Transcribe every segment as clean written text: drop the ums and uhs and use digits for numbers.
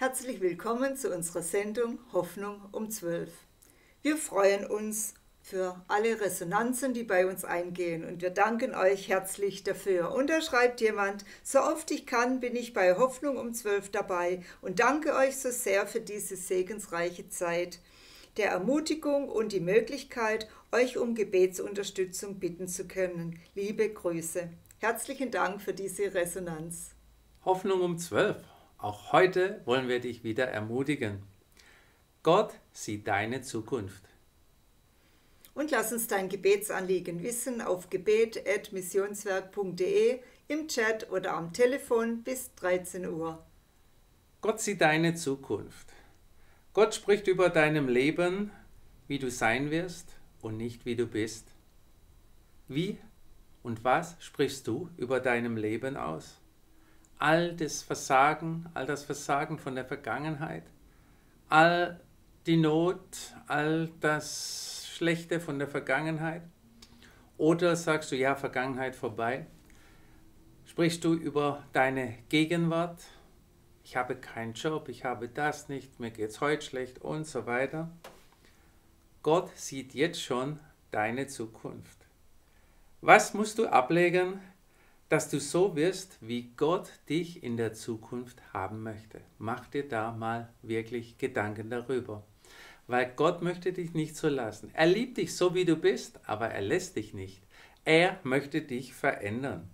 Herzlich willkommen zu unserer Sendung Hoffnung um 12. Wir freuen uns für alle Resonanzen, die bei uns eingehen, und wir danken euch herzlich dafür. Und da schreibt jemand: So oft ich kann, bin ich bei Hoffnung um 12 dabei und danke euch so sehr für diese segensreiche Zeit der Ermutigung und die Möglichkeit, euch um Gebetsunterstützung bitten zu können. Liebe Grüße. Herzlichen Dank für diese Resonanz. Hoffnung um 12. Auch heute wollen wir dich wieder ermutigen. Gott sieht deine Zukunft. Und lass uns dein Gebetsanliegen wissen auf gebet@missionswerk.de, im Chat oder am Telefon bis 13 Uhr. Gott sieht deine Zukunft. Gott spricht über deinem Leben, wie du sein wirst und nicht wie du bist. Wie und was sprichst du über deinem Leben aus? All das Versagen von der Vergangenheit, all die Not, all das Schlechte von der Vergangenheit? Oder sagst du, ja, Vergangenheit vorbei? Sprichst du über deine Gegenwart? Ich habe keinen Job, ich habe das nicht, mir geht's heute schlecht und so weiter. Gott sieht jetzt schon deine Zukunft. Was musst du ablegen, dass du so wirst, wie Gott dich in der Zukunft haben möchte? Mach dir da mal wirklich Gedanken darüber. Weil Gott möchte dich nicht so lassen. Er liebt dich so, wie du bist, aber er lässt dich nicht. Er möchte dich verändern.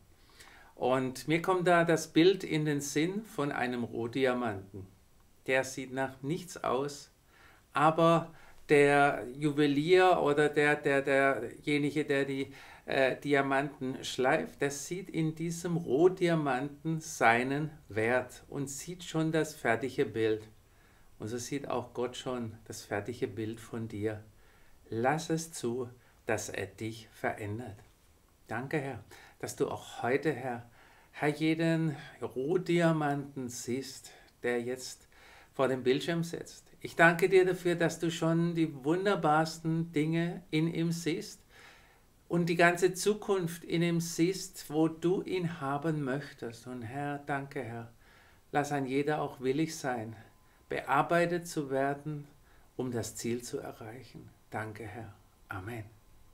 Und mir kommt da das Bild in den Sinn von einem Rohdiamanten. Der sieht nach nichts aus, aber der Juwelier oder derjenige, der die Diamanten schleift, der sieht in diesem Rohdiamanten seinen Wert und sieht schon das fertige Bild. Und so sieht auch Gott schon das fertige Bild von dir. Lass es zu, dass er dich verändert. Danke, Herr, dass du auch heute, Herr, jeden Rohdiamanten siehst, der jetzt vor dem Bildschirm sitzt. Ich danke dir dafür, dass du schon die wunderbarsten Dinge in ihm siehst und die ganze Zukunft in ihm siehst, wo du ihn haben möchtest. Und Herr, danke, Herr, lass ein jeder auch willig sein, bearbeitet zu werden, um das Ziel zu erreichen. Danke, Herr. Amen.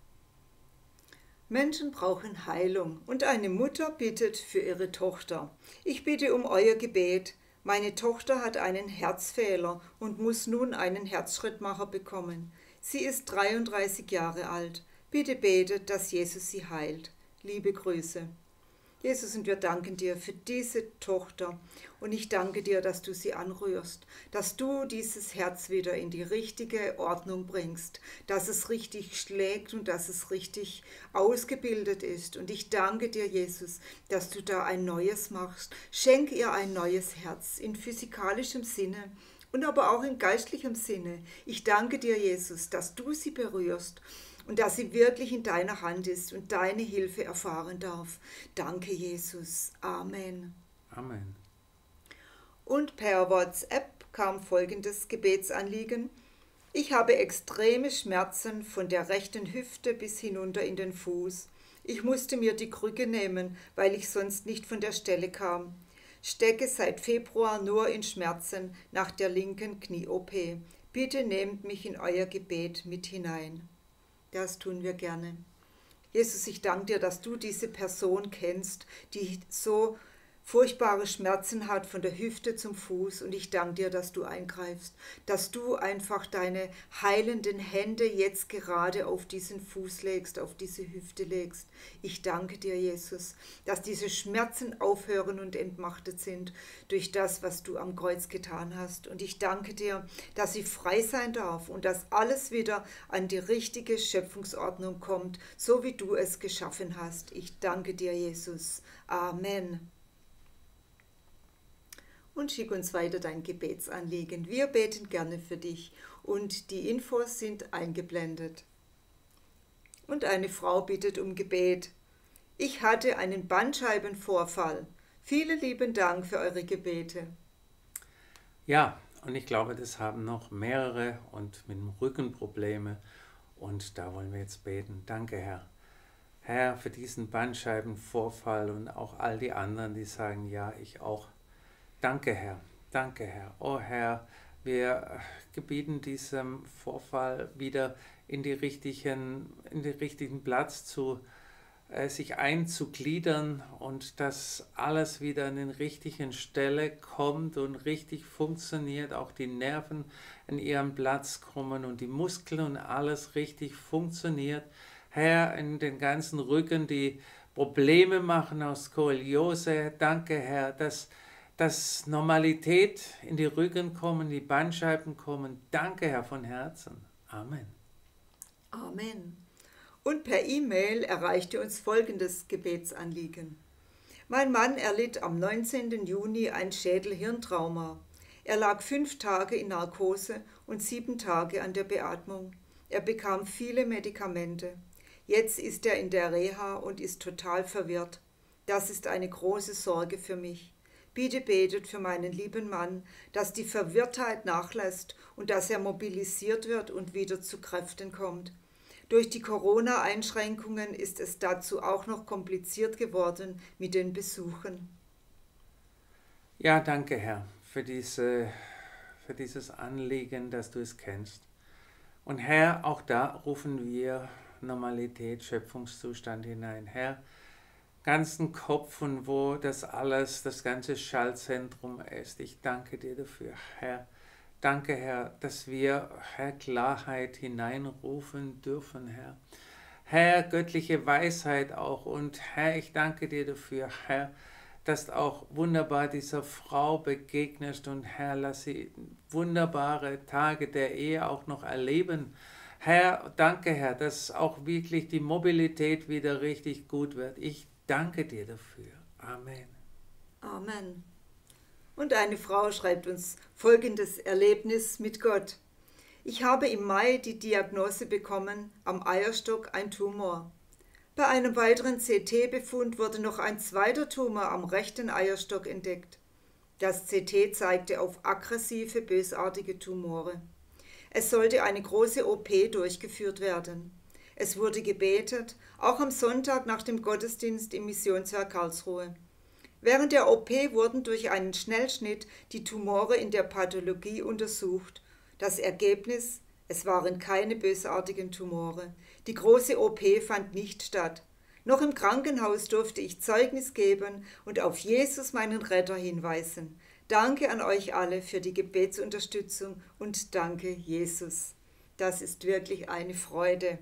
Menschen brauchen Heilung und eine Mutter bittet für ihre Tochter: Ich bitte um euer Gebet. Meine Tochter hat einen Herzfehler und muss nun einen Herzschrittmacher bekommen. Sie ist 33 Jahre alt. Bitte betet, dass Jesus sie heilt. Liebe Grüße. Jesus, und wir danken dir für diese Tochter, und ich danke dir, dass du sie anrührst, dass du dieses Herz wieder in die richtige Ordnung bringst, dass es richtig schlägt und dass es richtig ausgebildet ist. Und ich danke dir, Jesus, dass du da ein neues machst. Schenk ihr ein neues Herz in physikalischem Sinne und aber auch in geistlichem Sinne. Ich danke dir, Jesus, dass du sie berührst und dass sie wirklich in deiner Hand ist und deine Hilfe erfahren darf. Danke, Jesus. Amen. Amen. Und per WhatsApp kam folgendes Gebetsanliegen: Ich habe extreme Schmerzen von der rechten Hüfte bis hinunter in den Fuß. Ich musste mir die Krücke nehmen, weil ich sonst nicht von der Stelle kam. Stecke seit Februar nur in Schmerzen nach der linken Knie-OP. Bitte nehmt mich in euer Gebet mit hinein. Das tun wir gerne. Jesus, ich danke dir, dass du diese Person kennst, die so furchtbare Schmerzen hat von der Hüfte zum Fuß, und ich danke dir, dass du eingreifst, dass du einfach deine heilenden Hände jetzt gerade auf diesen Fuß legst, auf diese Hüfte legst. Ich danke dir, Jesus, dass diese Schmerzen aufhören und entmachtet sind durch das, was du am Kreuz getan hast. Und ich danke dir, dass sie frei sein darf und dass alles wieder an die richtige Schöpfungsordnung kommt, so wie du es geschaffen hast. Ich danke dir, Jesus. Amen. Und schick uns weiter dein Gebetsanliegen. Wir beten gerne für dich und die Infos sind eingeblendet. Und eine Frau bittet um Gebet: Ich hatte einen Bandscheibenvorfall. Vielen lieben Dank für eure Gebete. Ja, und ich glaube, das haben noch mehrere und mit dem Rücken Probleme. Und da wollen wir jetzt beten. Danke, Herr. Herr, für diesen Bandscheibenvorfall und auch all die anderen, die sagen, ja, ich auch. Danke, Herr, Danke, Herr. Oh Herr, wir gebieten diesem Vorfall wieder in die richtigen Platz sich einzugliedern und dass alles wieder an den richtigen Stelle kommt und richtig funktioniert, auch die Nerven an ihren Platz kommen und die Muskeln und alles richtig funktioniert. Herr, in den ganzen Rücken, die Probleme machen aus Skoliose, danke Herr, dass Normalität in die Rücken kommen, die Bandscheiben kommen. Danke Herr von Herzen. Amen. Amen. Und per E-Mail erreichte uns folgendes Gebetsanliegen. Mein Mann erlitt am 19. Juni ein Schädel-Hirntrauma. Er lag 5 Tage in Narkose und 7 Tage an der Beatmung. Er bekam viele Medikamente. Jetzt ist er in der Reha und ist total verwirrt. Das ist eine große Sorge für mich. Bitte betet für meinen lieben Mann, dass die Verwirrtheit nachlässt und dass er mobilisiert wird und wieder zu Kräften kommt. Durch die Corona-Einschränkungen ist es dazu auch noch kompliziert geworden mit den Besuchen. Ja, danke Herr für dieses Anliegen, dass du es kennst. Und Herr, auch da rufen wir Normalität, Schöpfungszustand hinein. Herr, ganzen Kopf und wo das ganze Schaltzentrum ist. Ich danke dir dafür, Herr. Danke, Herr, dass wir, Herr, Klarheit hineinrufen dürfen, Herr. Herr, göttliche Weisheit auch. Und Herr, ich danke dir dafür, Herr, dass du auch wunderbar dieser Frau begegnest. Und Herr, lass sie wunderbare Tage der Ehe auch noch erleben. Herr, danke, Herr, dass auch wirklich die Mobilität wieder richtig gut wird. Ich danke dir dafür. Amen. Amen. Und eine Frau schreibt uns folgendes Erlebnis mit Gott. Ich habe im Mai die Diagnose bekommen, am Eierstock ein Tumor. Bei einem weiteren CT-Befund wurde noch ein zweiter Tumor am rechten Eierstock entdeckt. Das CT zeigte auf aggressive, bösartige Tumore. Es sollte eine große OP durchgeführt werden. Es wurde gebetet, auch am Sonntag nach dem Gottesdienst im Missionswerk Karlsruhe. Während der OP wurden durch einen Schnellschnitt die Tumore in der Pathologie untersucht. Das Ergebnis: Es waren keine bösartigen Tumore. Die große OP fand nicht statt. Noch im Krankenhaus durfte ich Zeugnis geben und auf Jesus, meinen Retter, hinweisen. Danke an euch alle für die Gebetsunterstützung und danke, Jesus. Das ist wirklich eine Freude.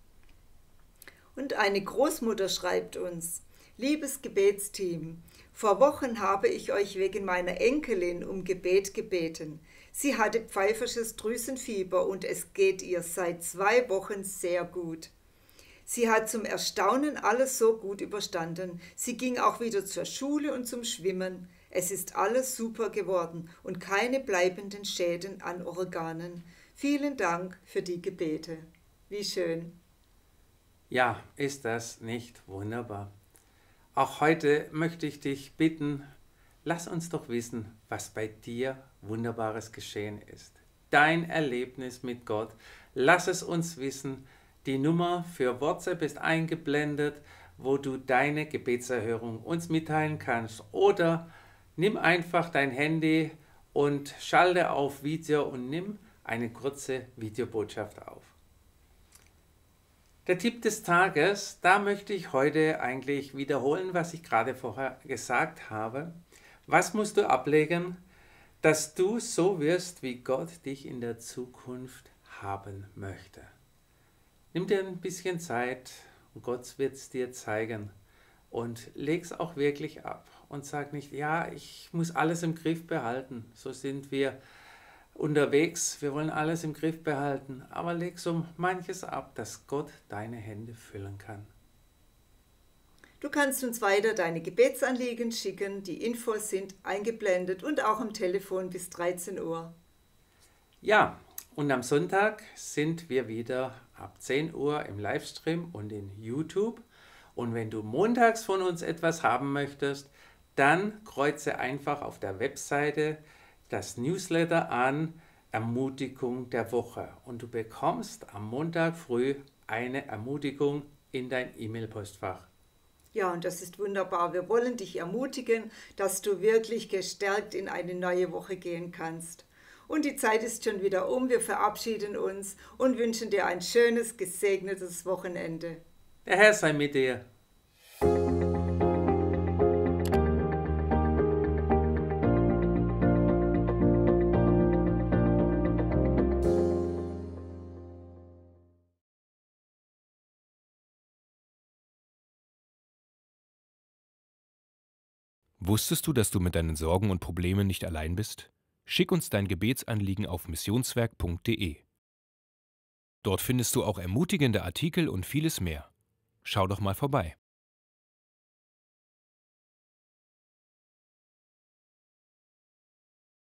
Und eine Großmutter schreibt uns: Liebes Gebetsteam, vor Wochen habe ich euch wegen meiner Enkelin um Gebet gebeten. Sie hatte pfeifersches Drüsenfieber und es geht ihr seit 2 Wochen sehr gut. Sie hat zum Erstaunen alles so gut überstanden. Sie ging auch wieder zur Schule und zum Schwimmen. Es ist alles super geworden und keine bleibenden Schäden an Organen. Vielen Dank für die Gebete. Wie schön. Ja, ist das nicht wunderbar? Auch heute möchte ich dich bitten, lass uns doch wissen, was bei dir Wunderbares geschehen ist. Dein Erlebnis mit Gott, lass es uns wissen. Die Nummer für WhatsApp ist eingeblendet, wo du deine Gebetserhörung uns mitteilen kannst. Oder nimm einfach dein Handy und schalte auf Video und nimm eine kurze Videobotschaft auf. Der Tipp des Tages, da möchte ich heute eigentlich wiederholen, was ich gerade vorher gesagt habe. Was musst du ablegen, dass du so wirst, wie Gott dich in der Zukunft haben möchte? Nimm dir ein bisschen Zeit und Gott wird es dir zeigen. Und leg es auch wirklich ab und sag nicht, ja, ich muss alles im Griff behalten. So sind wir unterwegs, wir wollen alles im Griff behalten, aber leg so manches ab, dass Gott deine Hände füllen kann. Du kannst uns weiter deine Gebetsanliegen schicken, die Infos sind eingeblendet und auch am Telefon bis 13 Uhr. Ja, und am Sonntag sind wir wieder ab 10 Uhr im Livestream und in YouTube. Und wenn du montags von uns etwas haben möchtest, dann kreuze einfach auf der Webseite das Newsletter an, Ermutigung der Woche. Und du bekommst am Montag früh eine Ermutigung in dein E-Mail-Postfach. Ja, und das ist wunderbar. Wir wollen dich ermutigen, dass du wirklich gestärkt in eine neue Woche gehen kannst. Und die Zeit ist schon wieder um. Wir verabschieden uns und wünschen dir ein schönes, gesegnetes Wochenende. Der Herr sei mit dir. Wusstest du, dass du mit deinen Sorgen und Problemen nicht allein bist? Schick uns dein Gebetsanliegen auf missionswerk.de. Dort findest du auch ermutigende Artikel und vieles mehr. Schau doch mal vorbei.